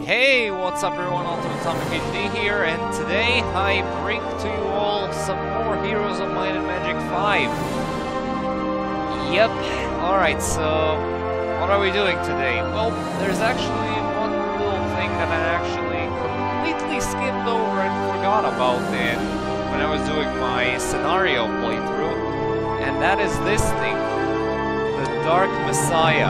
Hey, what's up everyone, Ultimate Atomic HD here, and today I bring to you all some more Heroes of Might and Magic 5. Yep, alright, so what are we doing today? Well, there's actually one little thing that I actually completely skimmed over and forgot about when I was doing my scenario playthrough, and that is this thing, the Dark Messiah.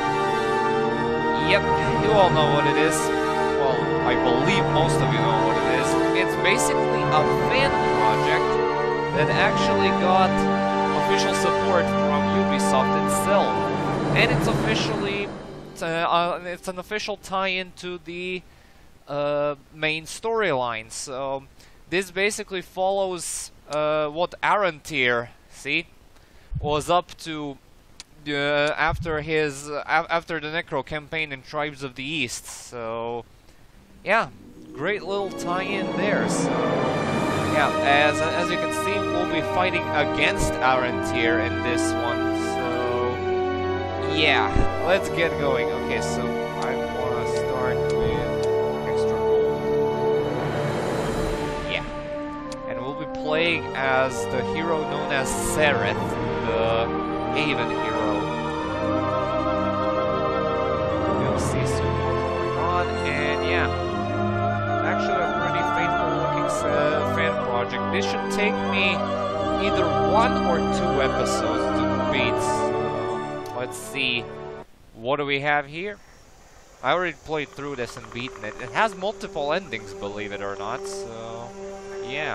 Yep, you all know what it is. Well, I believe most of you know what it is. It's basically a fan project that actually got official support from Ubisoft itself. And it's officially, it's an official tie-in to the main storyline. So, this basically follows what Arantir, see, was up to after the Necro campaign in Tribes of the East. So yeah, great little tie-in there. So yeah, as you can see, we'll be fighting against Arantir in this one. So yeah, let's get going. Okay, so I want to start with extra gold. Yeah, and we'll be playing as the hero known as Sereth, the Haven hero. We'll see soon what's going on, and yeah, actually a pretty faithful-looking fan project. This should take me either 1 or 2 episodes to beat. So, let's see, what do we have here? I already played through this and beaten it. It has multiple endings, believe it or not. So yeah.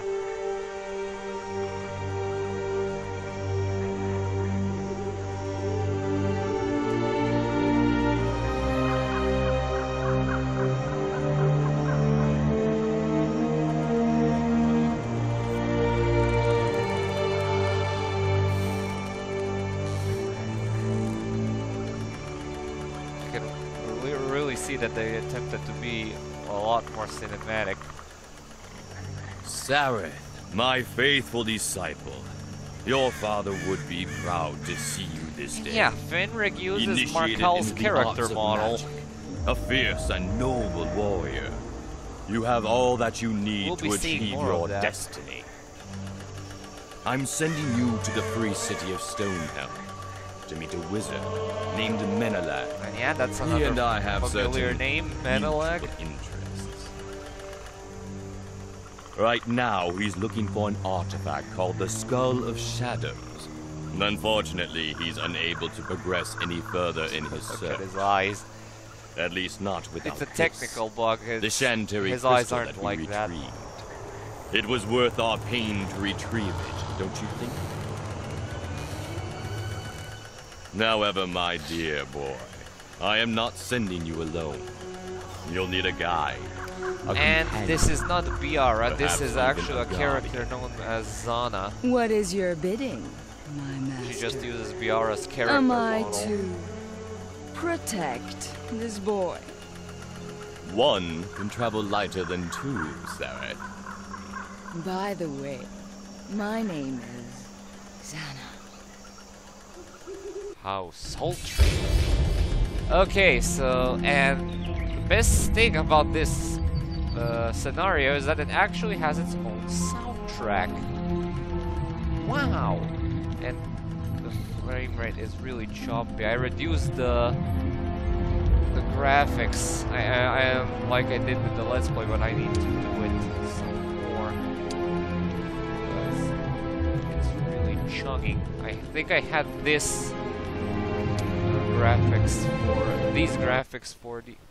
See that they attempted to be a lot more cinematic. Sereth, my faithful disciple, your father would be proud to see you this day. Yeah, Fenric uses Markel's character model. Magic, a fierce and noble warrior. You have all that you need to achieve your destiny. I'm sending you to the free city of Stonehelm to meet a wizard named Menelag. And yeah, that's another and I have familiar name, Menelag. Interests. Right now, he's looking for an artifact called the Skull of Shadows. Unfortunately, he's unable to progress any further in his search. Look at his eyes. At least not without It's a technical bug. The Shantary his eyes aren't that like that. It was worth our pain to retrieve it, don't you think? However, my dear boy, I am not sending you alone. You'll need a guide. And this is not Biara, this is actually a character known as Zana. What is your bidding, my master? She just uses Biara's character Am I model. to protect this boy? One can travel lighter than 2, Sereth. By the way, my name is Zana. How sultry. Okay, so, and the best thing about this scenario is that it actually has its own soundtrack. Wow! And the frame rate is really choppy. I reduced the graphics. I am like I did with the Let's Play, but I need to do it some more. Because it's really chugging. I think I had this these graphics for the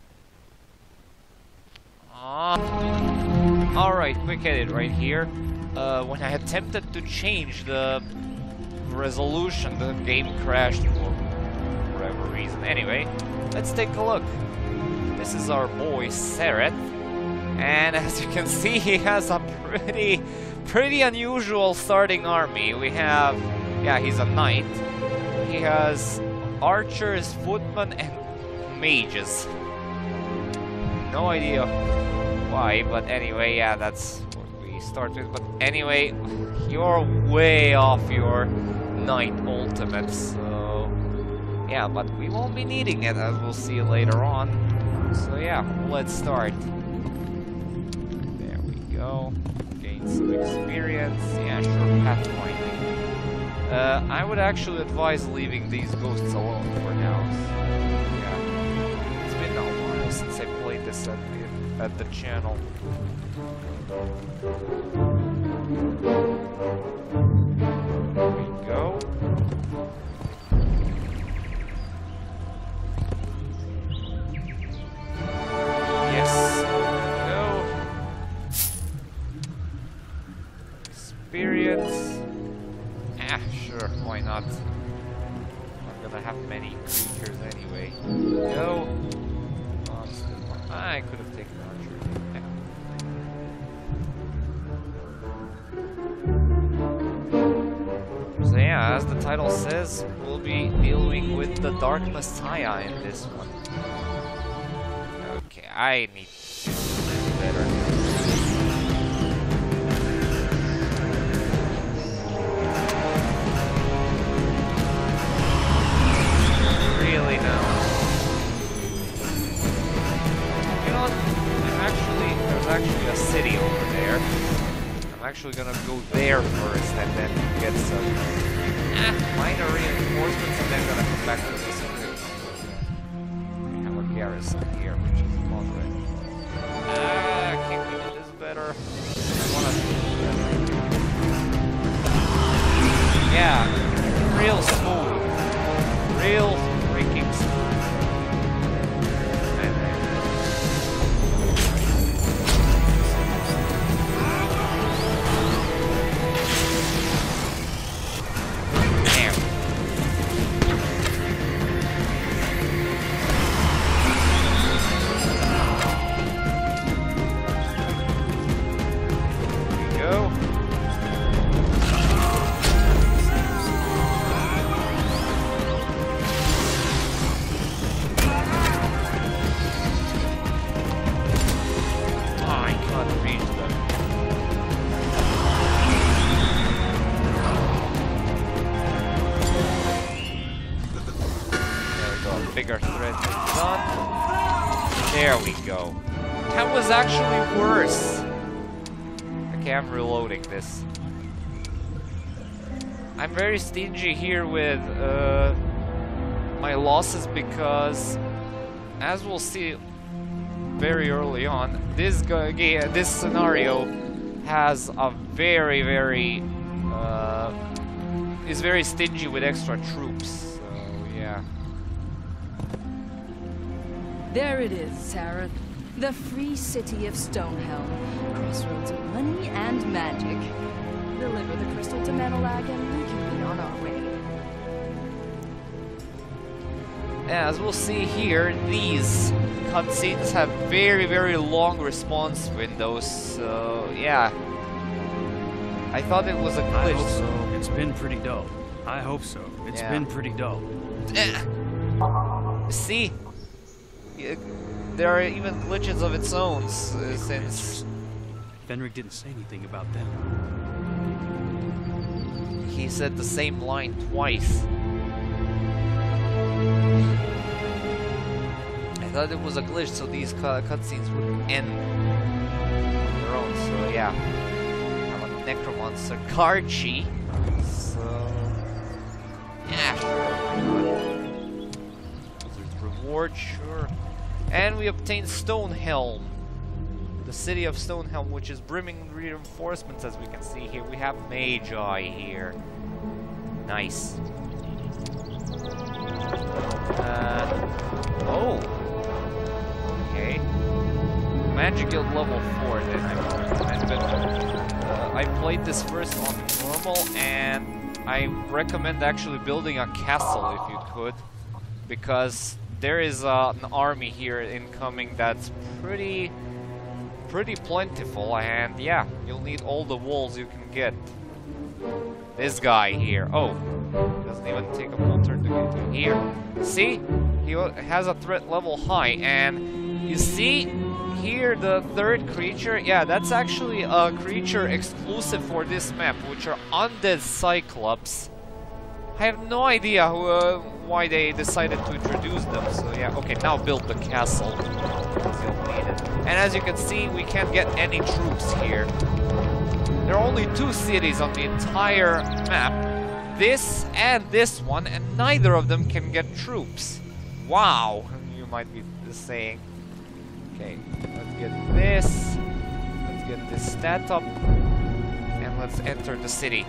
alright, quick edit right here. When I attempted to change the resolution, the game crashed for whatever reason. Anyway, let's take a look. This is our boy Sereth, and as you can see, he has a pretty unusual starting army. We have, yeah, he's a knight. He has archers, footmen, and mages. No idea why, but anyway, yeah, that's what we start with. But anyway, you're way off your knight ultimate, so Yeah, but we won't be needing it, as we'll see later on. So yeah, let's start. There we go. Gain some experience. Yeah, sure, pathfinding. I would actually advise leaving these ghosts alone for now. So, yeah, it's been a while since I played this at the channel. There we go. Yes. Go. Experience. Ah, sure, why not? I'm gonna have many creatures anyway. Go. I could have taken archery. So yeah, as the title says, we'll be dealing with the Dark Messiah in this one. Okay, I need to do this better. Really now. You know what? There's actually a city over there. I'm actually gonna go there first and then get some minor reinforcements and then gonna come back to this area. We have a garrison here, which is moderate. Can we do this better? I wanna do this better. Yeah, real smooth. Real freaking smooth. Bigger threat is done. There we go. That was actually worse. Okay, I'm reloading this. I'm very stingy here with my losses because, as we'll see very early on, this scenario has a very is very stingy with extra troops. So yeah. There it is, Sarah. The free city of Stonehelm. Crossroads of money and magic. Deliver the crystal to Menelag and we can be on our way. As we'll see here, these cutscenes have very long response windows, so yeah. I thought it was a glitch. I hope so. It's been pretty dull. I hope so. It's been pretty dull. See? There are even glitches of its own since... Fenric didn't say anything about them. He said the same line twice. I thought it was a glitch so these cutscenes would end on their own, so yeah. I'm a necromancer Karchi. So... yeah, sure. Wizard's reward, sure. And we obtain Stonehelm, the city of Stonehelm, which is brimming with reinforcements, as we can see here. We have Magi here. Nice. Oh. Okay. Magic Guild level 4 then I would recommend, but I played this first on normal, and I recommend actually building a castle if you could, because there is an army here incoming that's pretty plentiful, and yeah, you'll need all the walls you can get. This guy here, oh, doesn't even take a full turn to get to here. See, he has a threat level high, and you see here the third creature, yeah, that's actually a creature exclusive for this map, which are undead cyclops. I have no idea why they decided to introduce them. So yeah, okay, now build the castle. You'll need it. And as you can see, we can't get any troops here. There are only 2 cities on the entire map. This and this one, and neither of them can get troops. Wow, you might be saying. Okay, let's get this. Let's get this stat up. And let's enter the city.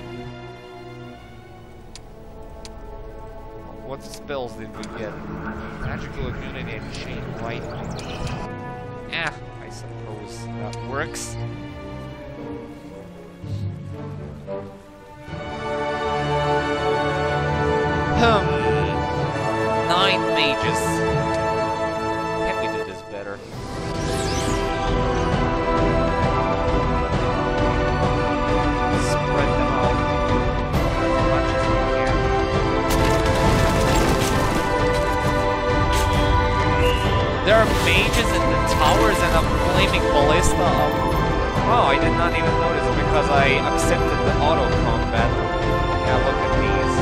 What spells did we get? Magical immunity and chain lightning. I suppose that works. Hmm. 9 mages. Can we do this better? Spread them out as much as we can. There are mages in the towers and a flaming ballista. Oh, I did not even notice because I accepted the auto combat. Yeah, look at these.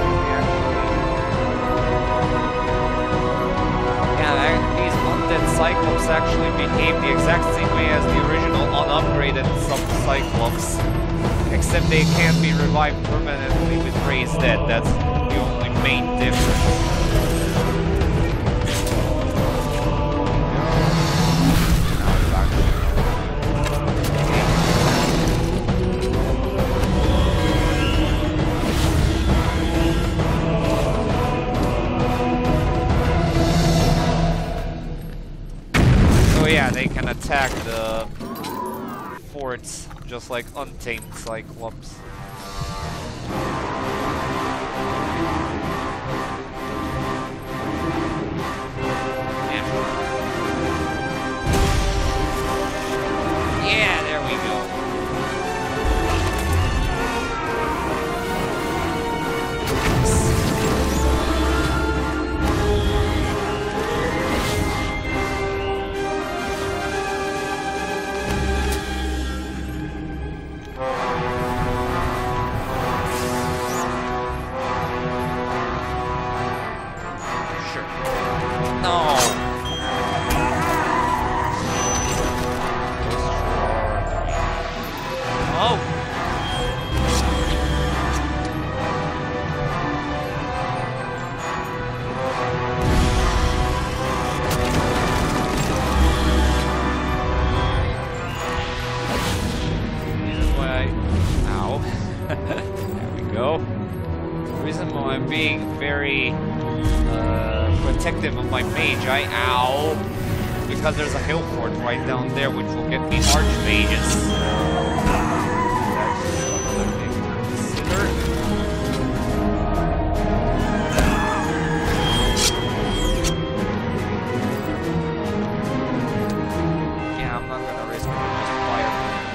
These undead Cyclops actually behave the exact same way as the original unupgraded sub-Cyclops. Except they can't be revived permanently with raised dead. That's the only main difference. Yeah, they can attack the forts just like untamed Cyclops. Yeah, there we go. Protective of my mage, because there's a hill fort right down there which will get me archmages. Yeah, I'm not gonna risk fire.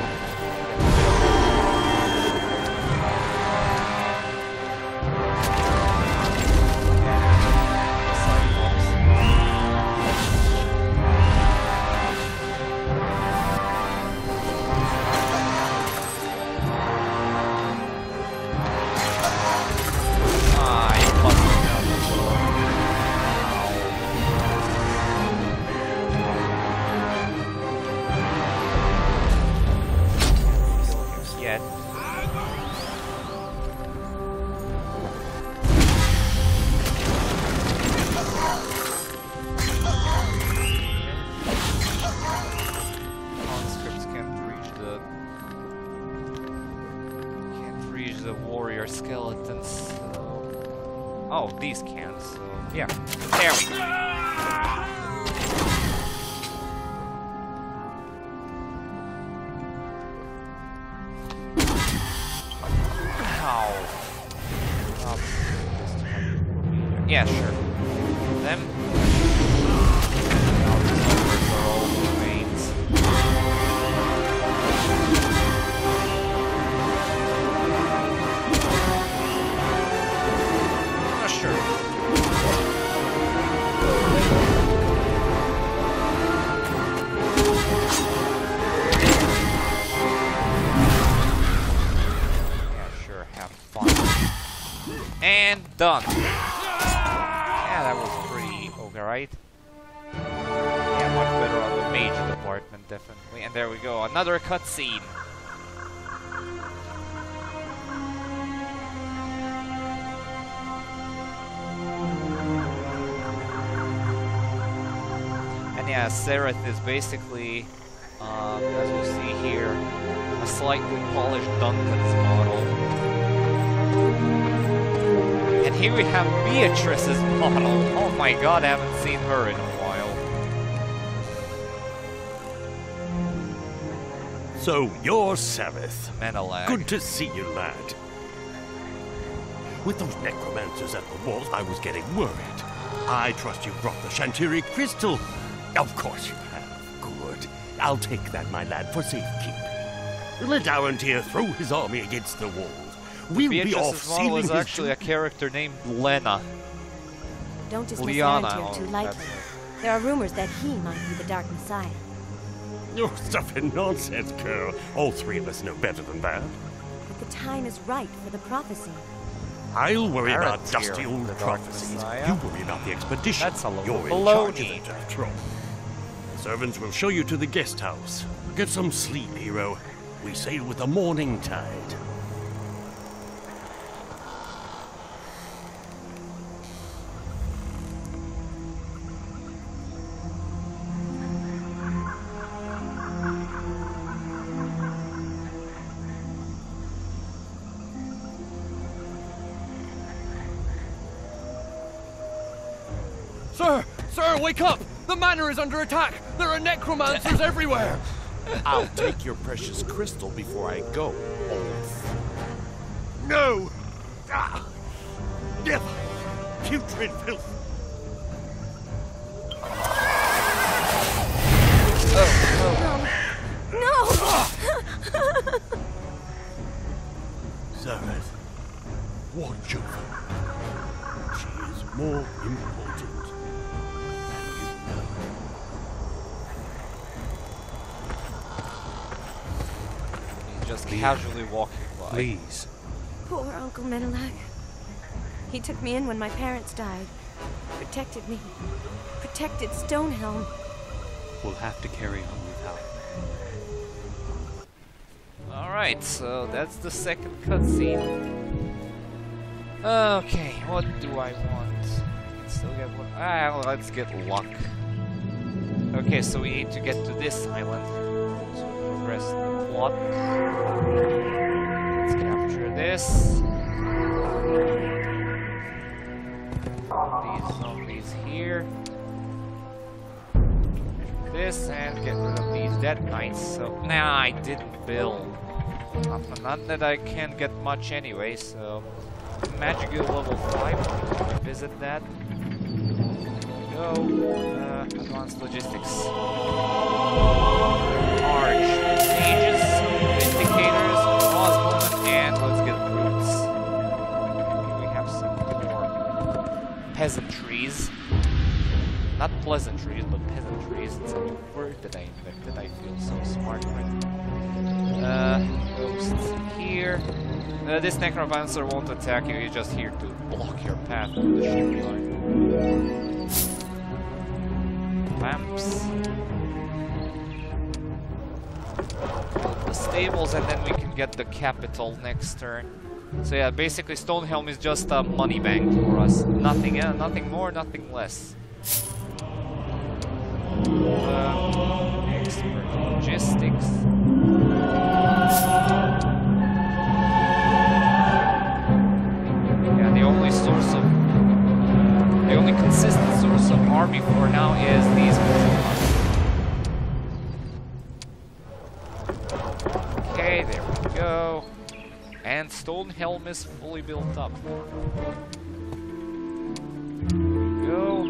The warrior skeletons. So. Oh, these can. So yeah, there we go. Ow. Yeah, sure. Them. Now these numbers are all remains. And done. Yeah, that was pretty okay, right? Yeah, much better on the mage department, definitely. And there we go, another cutscene. And yeah, Sereth is basically, as we'll see here, a slightly polished Duncan's model. And here we have Beatrice's model. Oh my god, I haven't seen her in a while. So, you're Sereth. Menelag. Good to see you, lad. With those necromancers at the walls, I was getting worried. I trust you brought the Shantiri crystal. Of course you have. Good. I'll take that, my lad, for safekeeping. Let Arentir throw his army against the walls. We'll be off Beatrice's model is actually a character named Lena. Don't dismiss Liana, Arentir too lightly. There are rumors that he might be the Dark Messiah. You're stuffing nonsense, girl. All three of us know better than that. But the time is right for the prophecy. I'll worry about Arentir, dusty old the Dark prophecies. Messiah. You worry about the expedition. That's a load You're of in charge of baloney. it, after all. The servants will show you to the guest house. Get some sleep, hero. We sail with the morning tide. Sir! Sir, wake up! The manor is under attack! There are necromancers everywhere! I'll take your precious crystal before I go, oaf. No! Ah! Never! Putrid filth! No! Sereth, watch over her. She is more important than you know. He's just casually walking by. Please. Poor Uncle Menelag. He took me in when my parents died. Protected me. Protected Stonehelm. We'll have to carry on without. Alright, so that's the second cutscene. Okay, what do I want? Still get one. Ah, let's get luck. Okay, so we need to get to this island. So progress the plot. Let's capture this. These zombies here. This and get rid of these dead knights. So nah, I didn't build. Not that I can get much anyway. So magic guild level 5. Visit that. Go. Advanced logistics. Arch. Mages, Vindicators, Osborne, and let's get roots. We have some more peasantries. Not pleasantries, but peasantries. It's a word that I invented. I feel so smart right now. Ghosts here. This necromancer won't attack you. He's just here to block your path to the shipyard. Lamps. Build the stables, and then we can get the capital next turn. So yeah, basically Stonehelm is just a money bank for us. Nothing, nothing more, nothing less. Expert logistics. Yeah, the only source of, the only consistent source of army for now is these ones. Okay, there we go. And Stonehelm is fully built up. Go.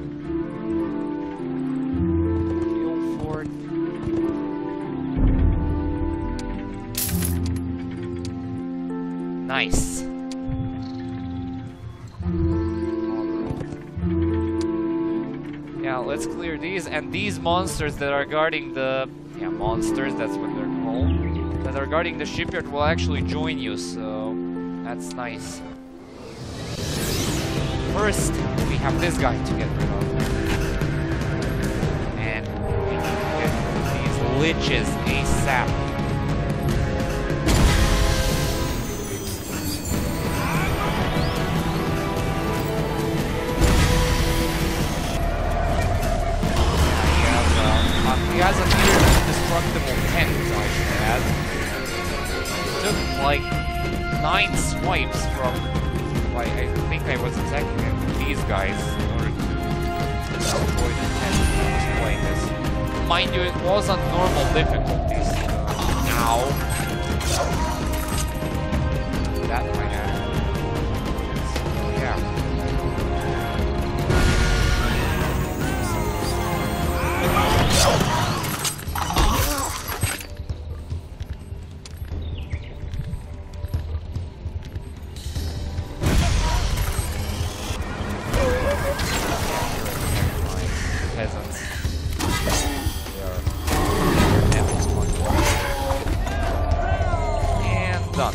Nice. Yeah, let's clear these, and these monsters that are guarding the... Yeah, monsters, that's what they're called. That are guarding the shipyard will actually join you, so... That's nice. first, we have this guy to get rid of. And we need to get these liches ASAP. He has a near indestructible tent, I should add. It took like 9 swipes from, like, I think I was attacking these guys in order to destroy the tent when I was playing this. Mind you, it was on normal difficulties. Ow. That might happen. So, yeah. Peasants. They are devils. And done.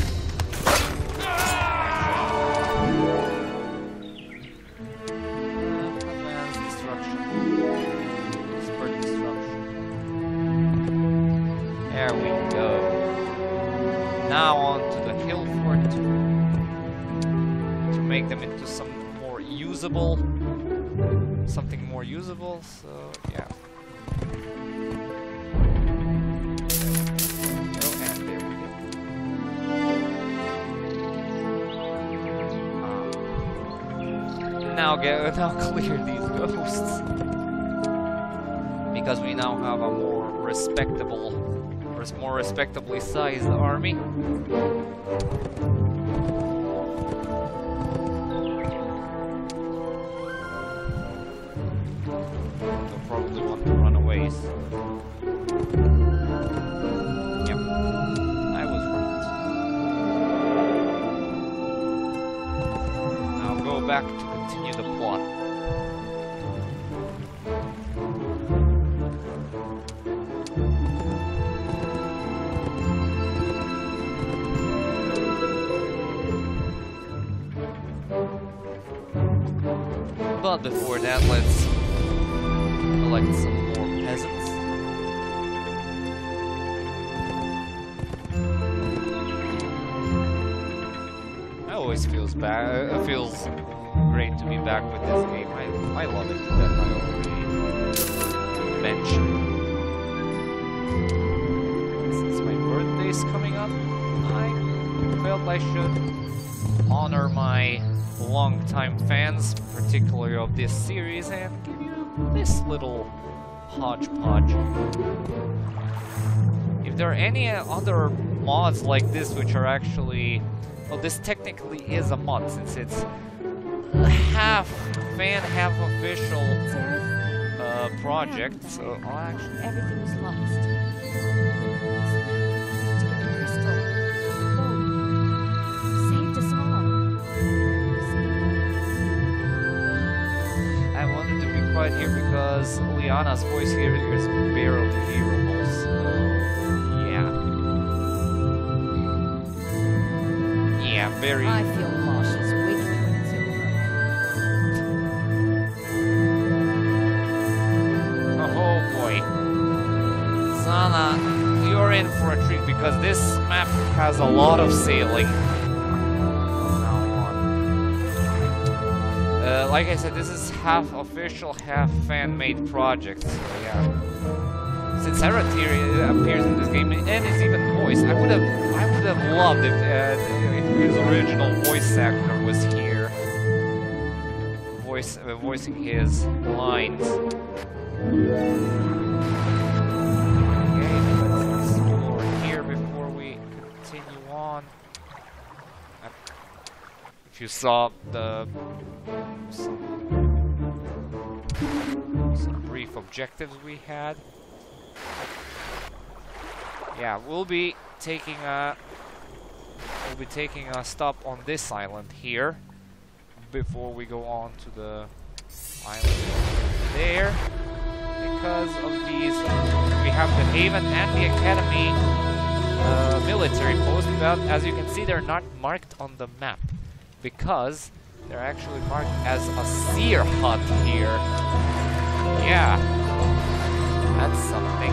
Advanced destruction. Expert destruction. There we go. Now on to the hill fort to make them into some more usable. Something more usable, so yeah. Oh, and there we go. Now clear these ghosts. Because we now have a more respectably sized army. Probably want to run away. Yep, I was right. Now go back to continue the plot. But before that, let's collect some more peasants. It always feels great to be back with this game. I love it. That I already mentioned. Since my birthday's coming up, I felt I should honor my long-time fans, particularly of this series, and give you this little hodgepodge. If there are any other mods like this which are actually... Well, this technically is a mod, since it's half fan, half official project, so I'll actually... Everything was lost. Saved us all. I wanted to be quiet here because Liana's voice here is barely hearable, so yeah. Yeah, very... I feel nauseous waking when it's over. Oh boy. Sana, you're in for a treat because this map has a lot of sailing. Like I said, this is half official, half fan-made project, so yeah. Since HEEEEY appears in this game and is even voiced, I would have loved if his original voice actor was here, voicing his lines. Okay, let's explore here before we continue on. If you saw some brief objectives we had. Yeah, we'll be taking a stop on this island here before we go on to the island there, because of these. We have the Haven and the Academy military post, but as you can see, they're not marked on the map because They're actually marked as a seer hut here. Yeah. That's something.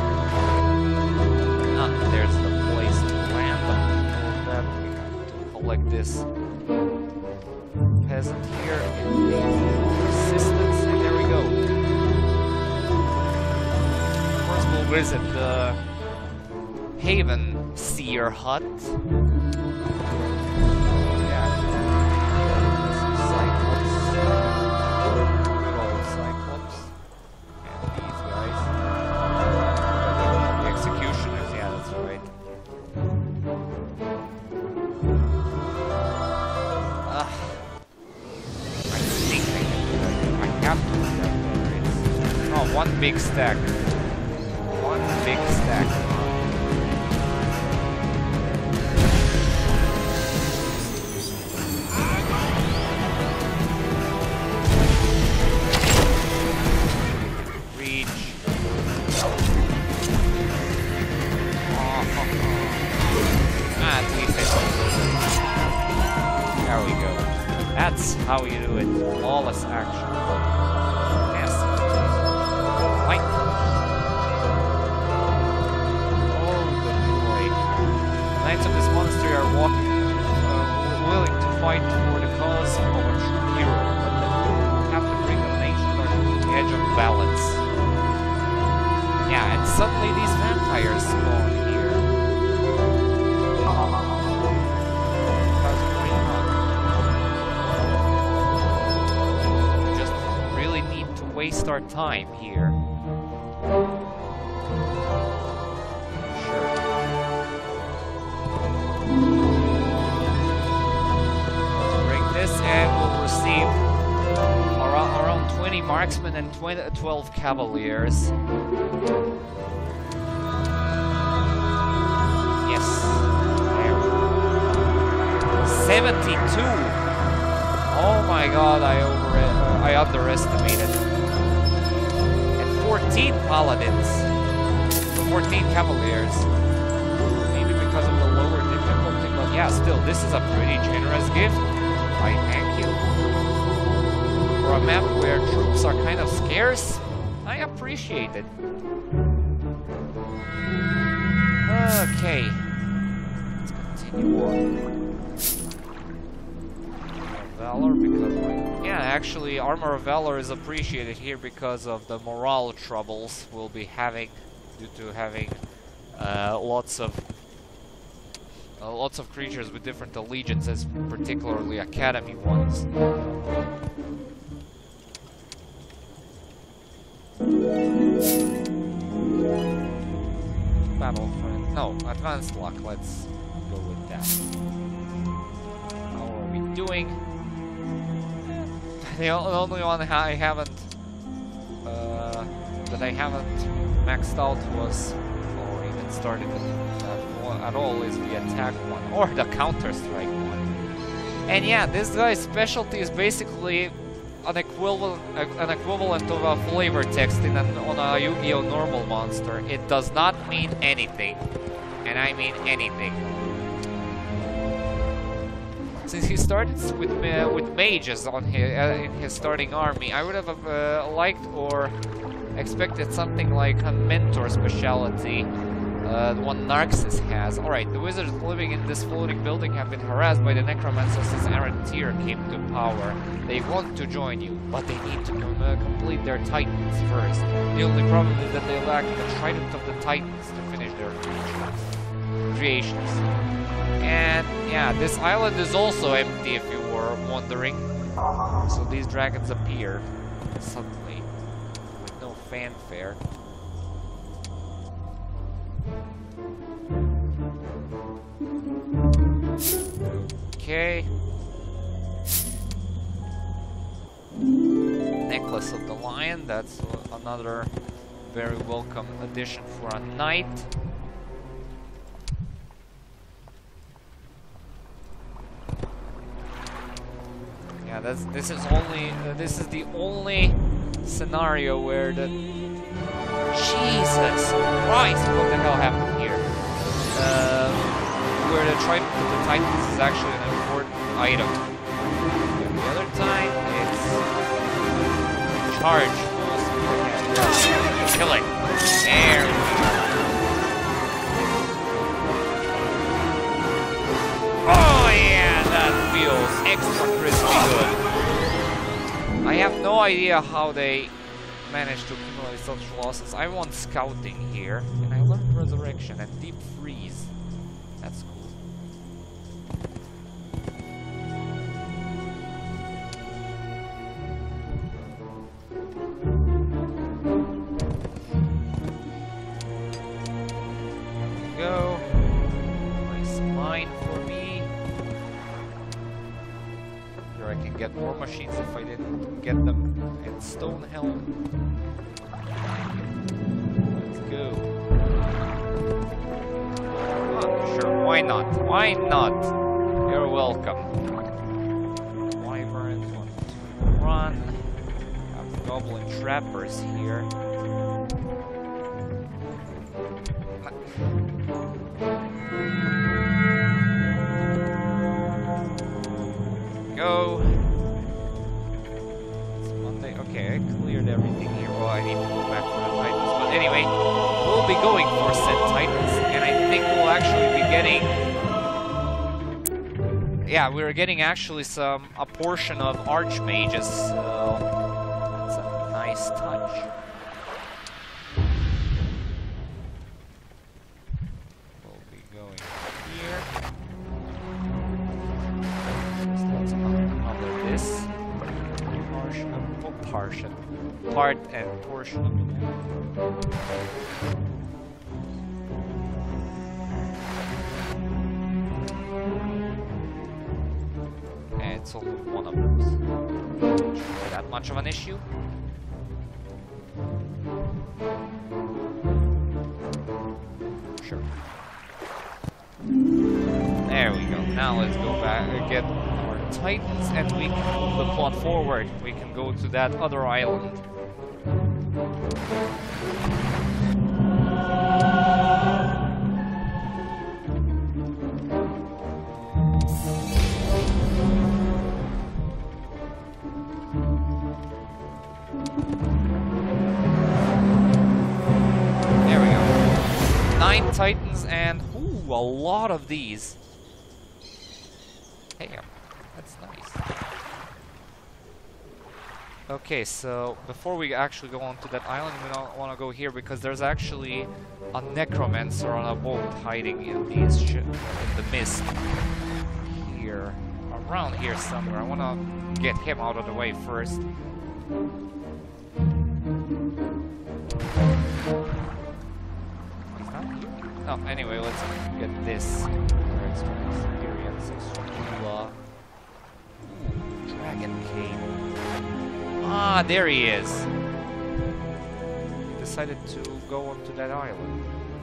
Ah, there's the place to land them. That we have to collect this peasant here in the resistance, and there we go. First we'll visit the Haven Seer Hut. Yeah. Cyclops. Good old Cyclops. And these guys. The executioners, yeah, that's right. I think I have to do that. Oh, one big stack. One big stack. There we go. That's how you do it. Flawless action. Yes. Fight. Oh, good boy. Knights of this monastery are willing to fight for the cause of a true hero, but then have to bring the nation to the edge of balance. Yeah, and suddenly these vampires spawn here. Waste our time here. Sure. Bring this and we'll receive around 20 marksmen and 12 cavaliers. Yes. There we go. 72! Oh my god, I underestimated. 14 paladins, 14 cavaliers, maybe because of the lower difficulty, but yeah, still, this is a pretty generous gift. I thank you. For a map where troops are kind of scarce, I appreciate it. Okay, let's continue on. Valor, because yeah, actually Armor of Valor is appreciated here because of the morale troubles we'll be having due to having lots of creatures with different allegiances, particularly academy ones. Battle friend. No, advanced luck, let's go with that. How are we doing? The only one I haven't maxed out was, or even started at all, is the attack one or the counter strike one. And yeah, this guy's specialty is basically an equivalent of a flavor text on a Yu-Gi-Oh! Normal monster. It does not mean anything, and I mean anything. Since he started with mages on in his starting army, I would have liked or expected something like a mentor specialty, the one Narxis has. Alright, the wizards living in this floating building have been harassed by the necromancers since Arantir came to power. They want to join you, but they need to complete their titans first. The only problem is that they lack the trident of the titans to finish their creations. And yeah, this island is also empty if you were wondering. So these dragons appear suddenly with no fanfare. Okay. Necklace of the Lion, that's another very welcome addition for a knight. Yeah, this is the only scenario where the Jesus Christ, what the hell happened here? Where the Trident of the Titans is actually an important item. Charge. Kill it. There. Oh yeah, that feels extra crispy good. I have no idea how they managed to accumulate such losses. I want scouting here, and I learned resurrection and deep freeze. That's cool. Go. Nice mine for me. Here I can get more machines if I didn't get them in Stonehelm. Let's go. Oh, sure, why not? Why not? You're welcome. Wyverns want to run. Have goblin trappers here. Go. It's Monday. Okay, I cleared everything here. Well, I need to go back for the Titans. But anyway, we'll be going for said Titans, and I think we'll actually be getting... Yeah, we're getting actually a portion of Archmages, so that's a nice touch. We'll be going here. Part and portion of it. And it's only one of those. Shouldn't be that much of an issue. Sure. There we go. Now let's go back and get Titans, and we can move the plot forward. We can go to that other island. There we go. 9 Titans and ooh, a lot of these. Hey. That's nice. Okay, so before we actually go on to that island, we don't want to go here because there's actually a necromancer on a boat hiding in these in the mist. Here, around here somewhere. I want to get him out of the way first. He's not here? No, anyway, let's get this. Extra experience, extra Dragon Cave. Ah, there he is. He decided to go onto that island.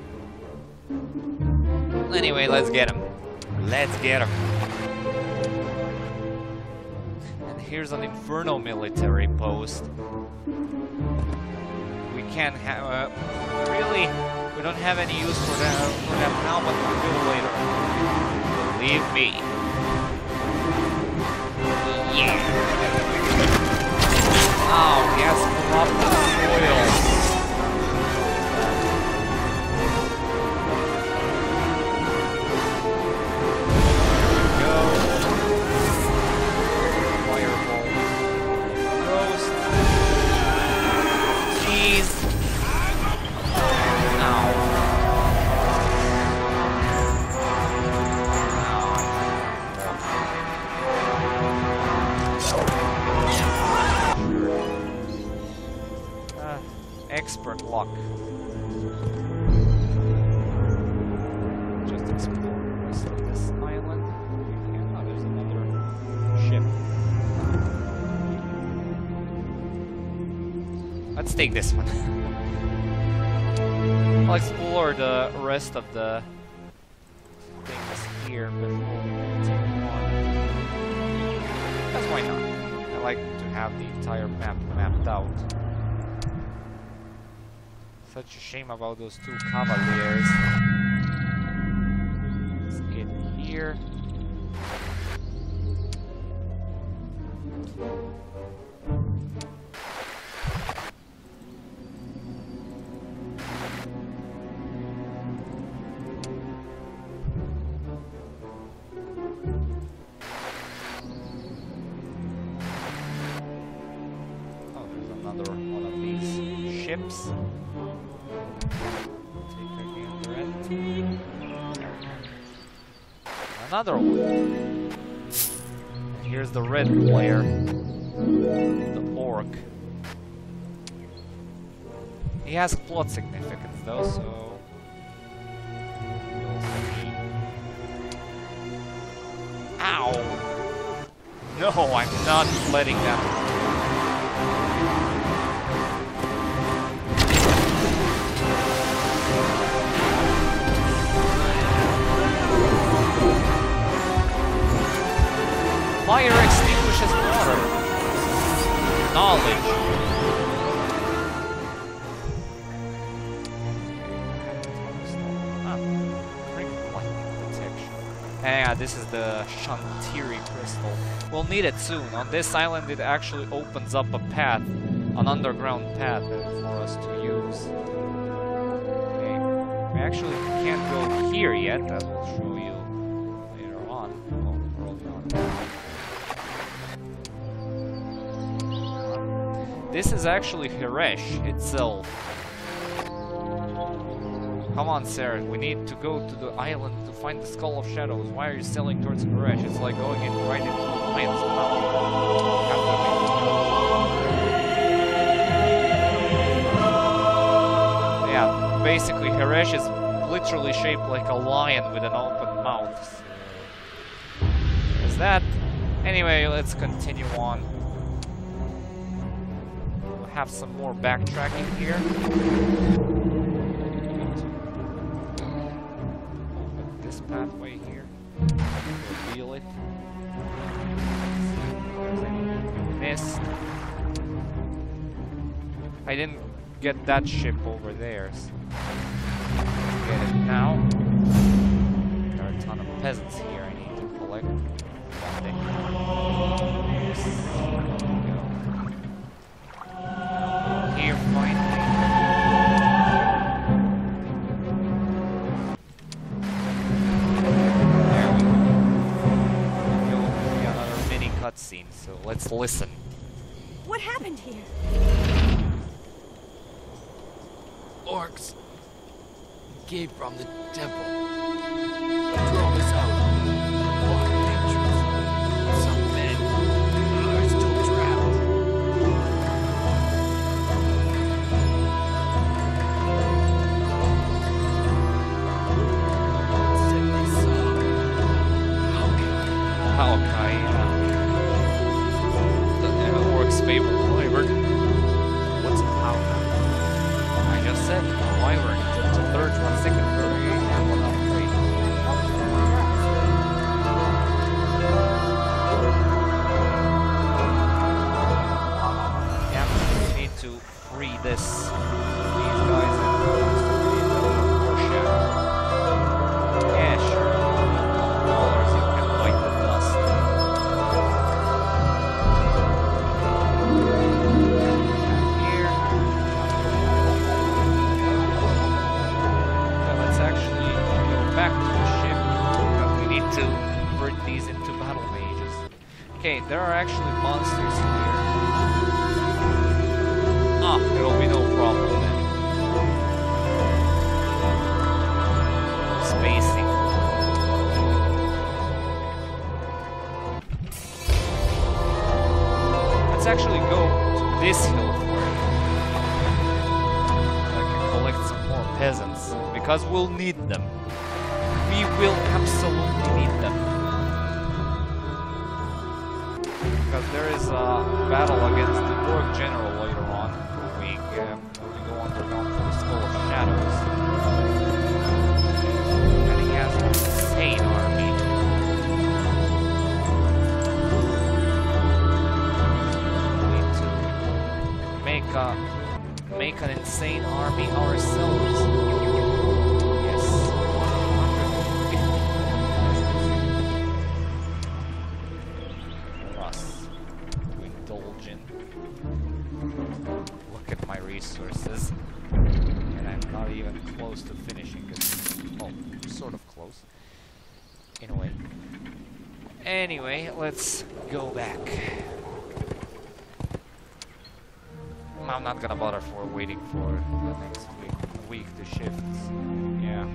Anyway, let's get him. Let's get him. And here's an Inferno military post. We can't have... really, we don't have any use for that now, but we'll do it later. Believe me. Yeah. Oh, yes, corrupted soil. Go. Fireball. Roast. Cheese. Ow. Expert luck. Just explore the rest of this island. Oh, there's another ship. Let's take this one. I'll explore the rest of the things here before we continue on. Because why not? I like to have the entire map mapped out. Such a shame about those 2 cavaliers. Let's get here. ships. Take a gander at it. There we go. Another one. And here's the red player. The orc. He has plot significance though, so we'll see. Ow! No, I'm not letting that. Fire extinguishes water. Knowledge. Yeah, this is the HEEEEY crystal. We'll need it soon. On this island it actually opens up a path, an underground path for us to use. Okay. We actually can't go here yet, as we'll show you later on. Oh, early on. This is actually HEEEEY itself. Come on, Sarah, we need to go to the island to find the Skull of Shadows. Why are you sailing towards HEEEEY? It's like going in right into the lion's mouth. Yeah, basically HEEEEY is literally shaped like a lion with an open mouth. So there's that. Anyway, let's continue on. We'll have some more backtracking here. This pathway here. Reveal it. Missed. I didn't get that ship over there. So get it now. There are a ton of peasants here I need to collect. Here finally. Cutscene, so let's listen. What happened here? Orcs came from the temple. Drove us out. Blocked the entrance. Some men are still trapped. Said they saw Hawkeye, yeah. Orc's favorite wyvern. What's a Hawkeye? I just said wyvern. It's a third, one second variation, and one upgrade. Yeah, we need to free these guys and more shadow. Yeah, sure. Dollars, you can bite the dust. Okay, there are actually monsters here. Ah, it'll be no problem then. Spacing. Let's actually go to this hill for it. So I can collect some more peasants, because we'll need them. We will absolutely need them. Because there is a battle against the Orc General later on. We go underground for the Skull of Shadows. And he has an insane army. We need to make an insane army ourselves. Yes. Look at my resources, and I'm not even close to finishing it. Oh, sort of close. In a way. Anyway, let's go back. I'm not gonna bother for waiting for the next week the shifts. Yeah.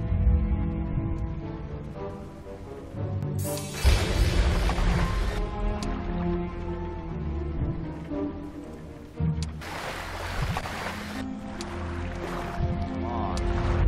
Come on.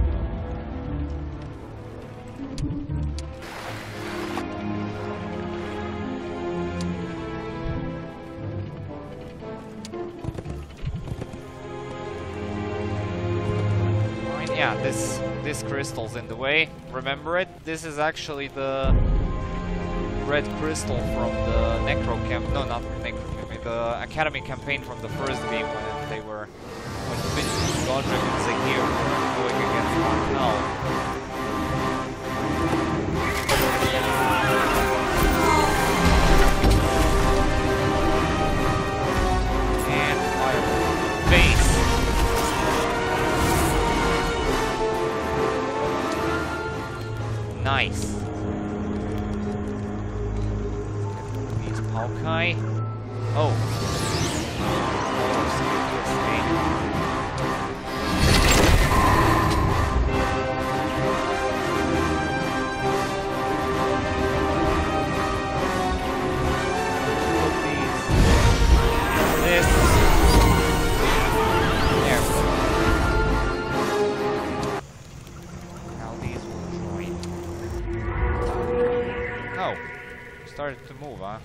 Yeah, this crystal's in the way. Remember it? This is actually the red crystal from the Necro camp. No, not Necro camp. The Academy campaign from the first game when they were when Godric and Zahir were going against Martel. And fire base. Nice. These Palkai. Oh. This. There. Now these will join. Oh, started to move, huh?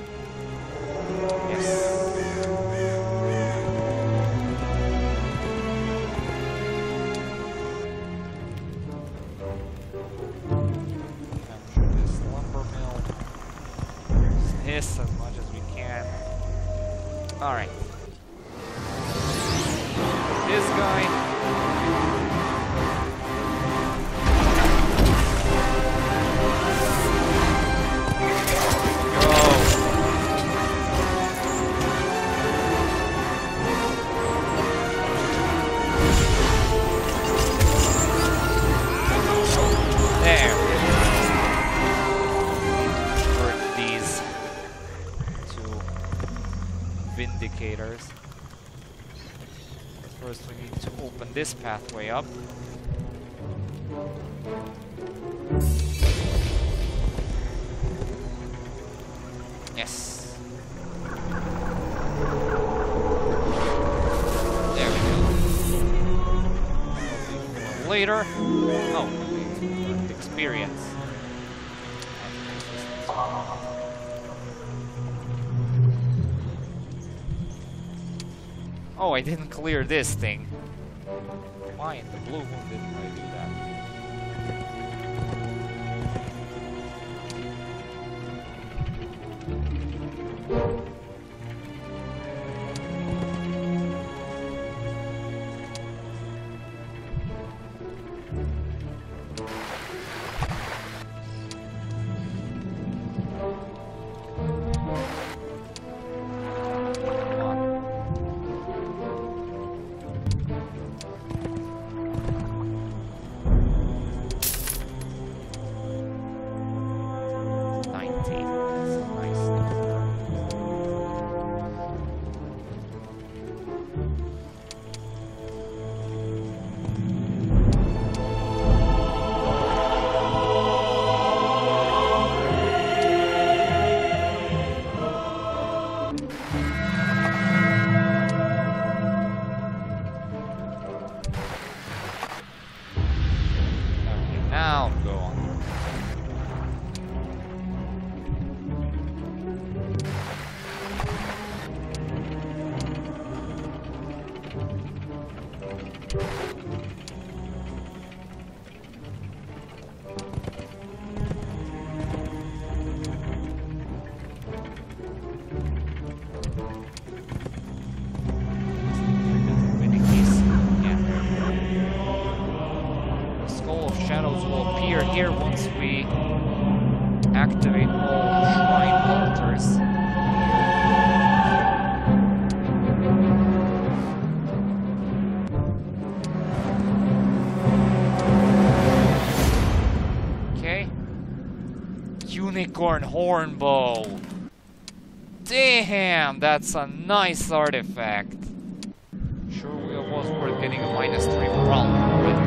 Yes. Capture this lumber mill. Use this as much as we can. Alright. This guy. Vindicators. First we need to open this pathway up. Yes. There we go. Later. Oh, experience. Oh, I didn't clear this thing. Why in the blue moon didn't I do that? Here once we activate all shrine altars. Okay. Unicorn horn bow. Damn, that's a nice artifact. getting a -3 morale for it.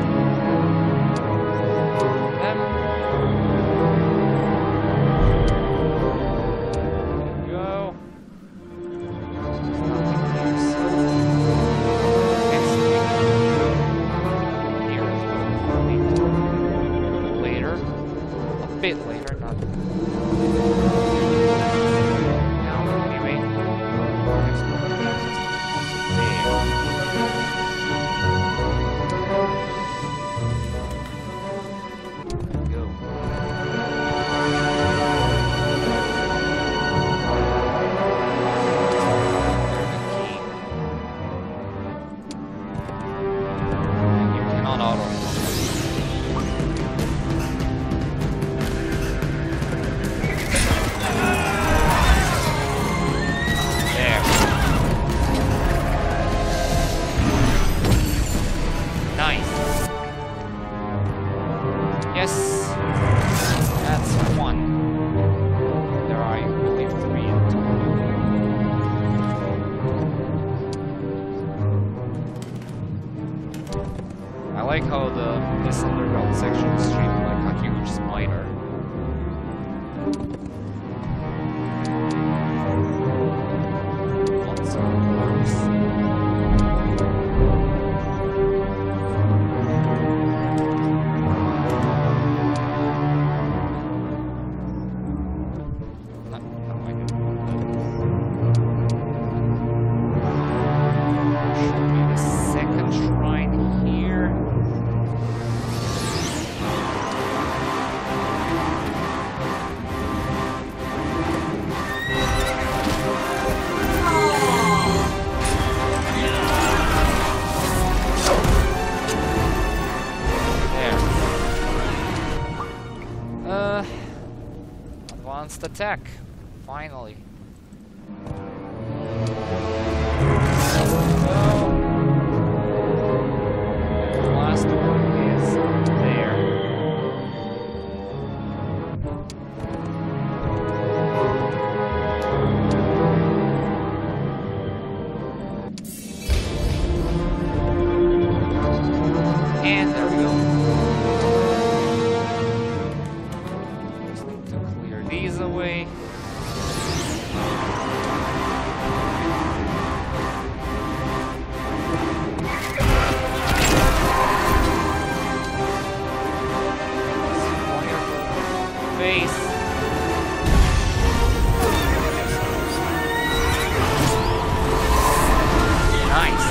This underground section is shaped like a huge spider. Lots of works. Should be the second shrine here. Advanced attack, finally. The last one is there. And there we go. These away. Face. Nice.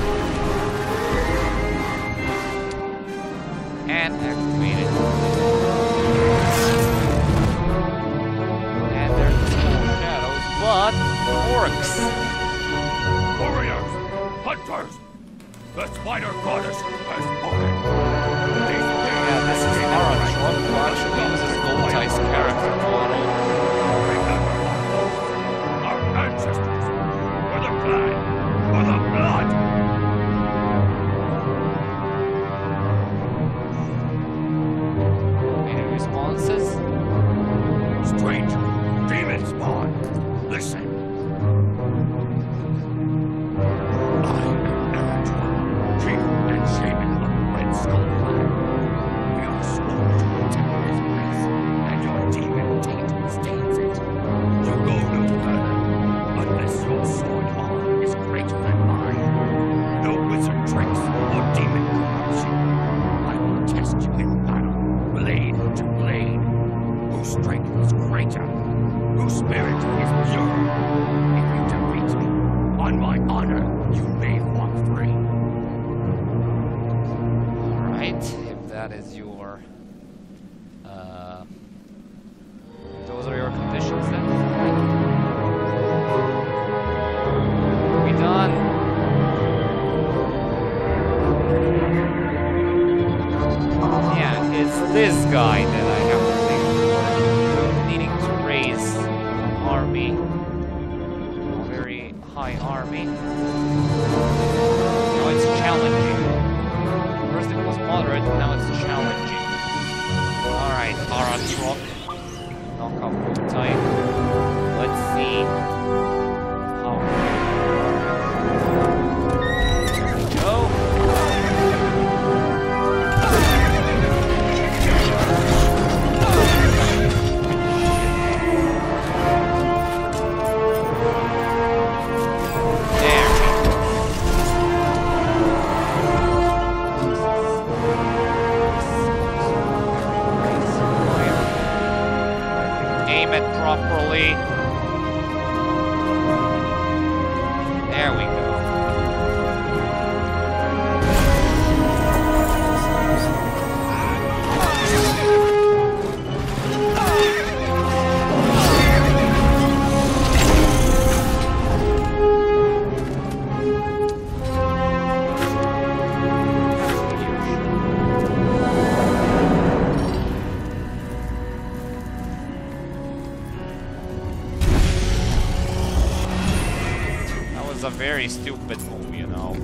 And activated. But orcs. Warriors, hunters, the spider goddess has spoken. Yeah, this is Aaron Trump, who actually uses Goldtie's character model. Our ancestors, for the clan, for the blood. Any responses? Stranger, demon spawn. Listen. I am Eritrea, king and shaman of the Red Skull Clan. We are sworn to protect this place, and your demon taint stains it. You go no further, unless your sword arm is greater than mine. No wizard tricks or demon corruption. I will test you in battle, blade to blade. Whose strength is greater? Whose spirit is pure. If you defeat me, on my honor, you may walk free. Alright, if that is your... those are your conditions then? We done? Yeah, it's this guy that I have to think for. Needing to raise an army. A very high army. Now it's challenging. First it was moderate, now it's challenging. Alright, Aratrok. Knock off Gold Type. Let's see how. There we go. properly. There we go. A very stupid move, you know.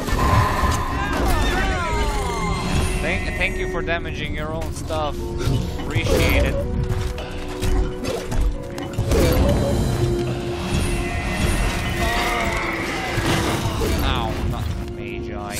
Thank you for damaging your own stuff. Appreciate it. Ow, not Magi.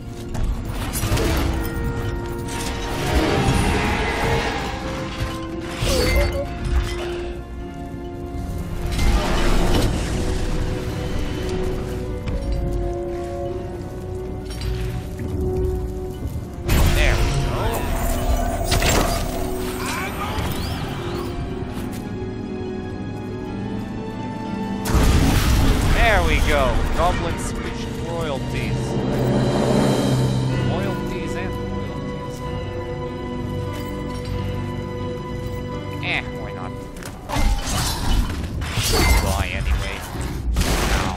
Go. Goblins switch royalties. Loyalties and royalties. Why not? Die anyway. Ow.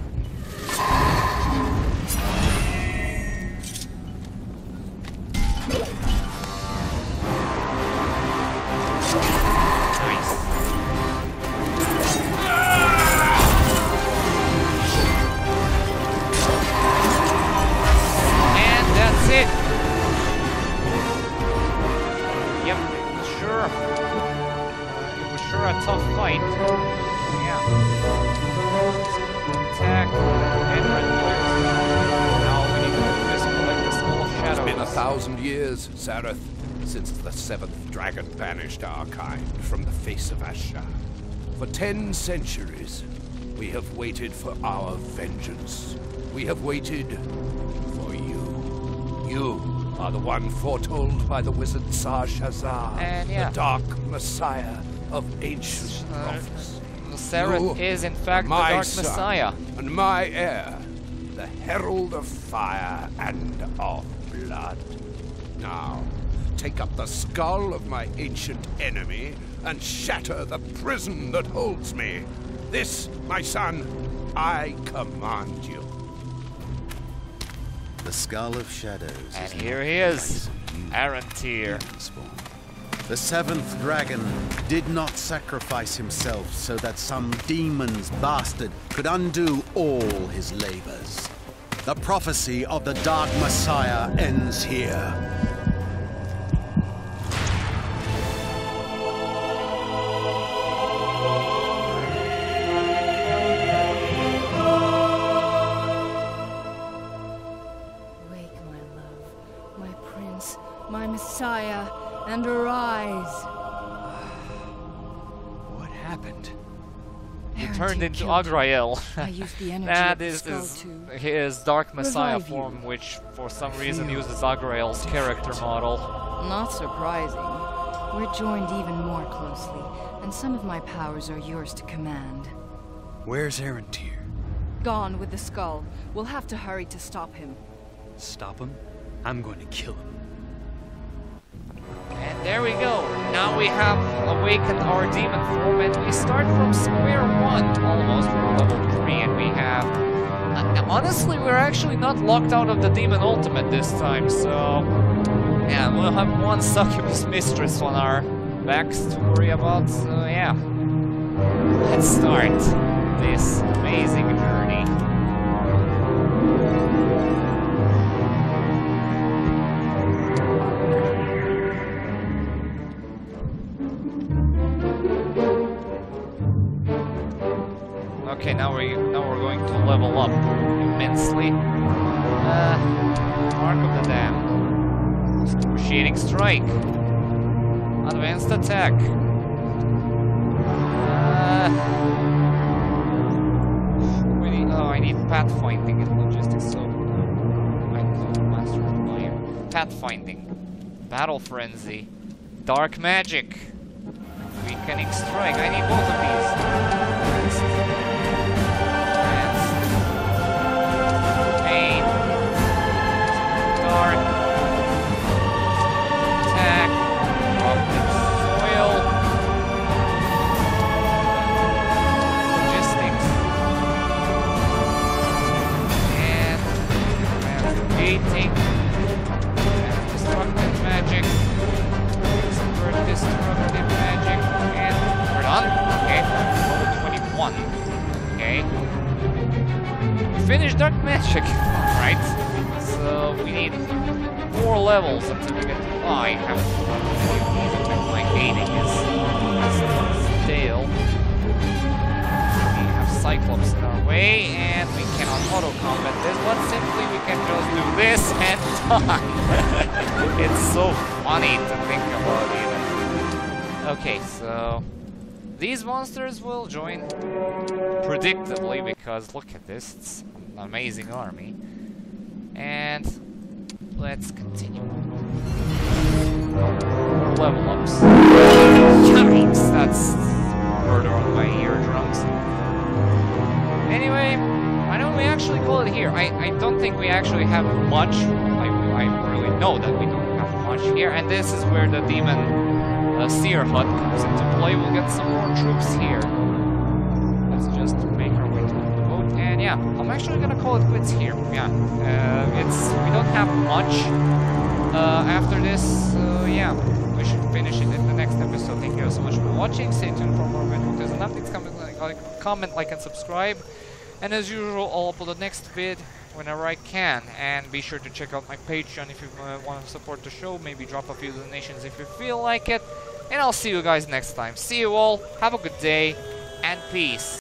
Nice. It. Yep, sure. It was sure a tough fight. Yeah. Attack and now we need to collect the Skull of Shadows. It's been 1,000 years, Zareth, since the 7th dragon banished our kind from the face of Asha. For 10 centuries, we have waited for our vengeance. We have waited for you. You are the one foretold by the wizard Tsar Shazar, the dark messiah of ancient prophecy. Sareth is in fact the dark messiah. And my heir, the herald of fire and of blood. Now, take up the skull of my ancient enemy and shatter the prison that holds me. This, my son, I command you. The Skull of Shadows. And here he is, Arantir. The 7th dragon did not sacrifice himself so that some demon's bastard could undo all his labors. The prophecy of the Dark Messiah ends here. My Messiah, and arise. What happened? He turned into Agriel. I used the energy that of the is skull his Dark Messiah revive form, you. which for some reason uses Agriel's character model. Not surprising. We're joined even more closely, and some of my powers are yours to command. Where's Arantir? Gone with the skull. We'll have to hurry to stop him. Stop him? I'm going to kill him. And there we go. Now we have awakened our demon form, and we start from square one, almost from level 3, and we have... honestly, we're actually not locked out of the demon ultimate this time, so... yeah, we'll have one succubus mistress on our backs to worry about, so yeah. Let's start this amazing journey. Okay, now we're going to level up immensely. Mark of the Dam. Excruciating Strike. Advanced Attack. I need pathfinding and logistics, so I could master my pathfinding. Battle Frenzy. Dark Magic. weakening strike. I need both of these. Pain. Dark. Attack. Corrupted soil. Logistics. And creating. Destructive magic. Destructive magic, and we're done. Okay, level 21. Okay. We finished dark magic. Alright. So we need 4 levels until we get to 5. Have like 8 is stale. We have Cyclops in our way, and we cannot auto-combat this, but simply we can just do this and die. It's so funny to think about it. Okay, so these monsters will join predictably because look at this, it's an amazing army. And let's continue. Level ups. Yikes, that's murder on my eardrums. Anyway, why don't we actually call it here? I don't think we actually have much. I really know that we don't have much here, and this is where the demon Seer Hut comes into play. We'll get some more troops here. Let's just make our way to the boat. And yeah, I'm actually gonna call it quits here. Yeah, we don't have much after this. So yeah, we should finish it in the next episode. Thank you so much for watching. Stay tuned for more videos and updates. Comment, like, and subscribe. And as usual, I'll upload the next vid whenever I can, and be sure to check out my Patreon if you want to support the show. Maybe drop a few donations if you feel like it, and I'll see you guys next time. See you all, have a good day, and peace.